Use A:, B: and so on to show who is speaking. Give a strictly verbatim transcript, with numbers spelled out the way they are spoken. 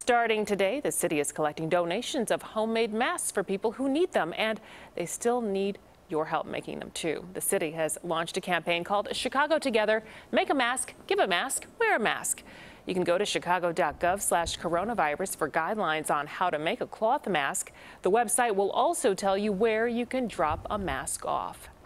A: Starting today, the city is collecting donations of homemade masks for people who need them, and they still need your help making them too. The city has launched a campaign called Chicago Together. Make a mask, give a mask, wear a mask. You can go to chicago dot gov slash coronavirus for guidelines on how to make a cloth mask. The website will also tell you where you can drop a mask off.